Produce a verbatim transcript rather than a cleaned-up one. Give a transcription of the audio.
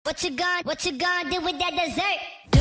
What you gonna, what you gonna do with that dessert?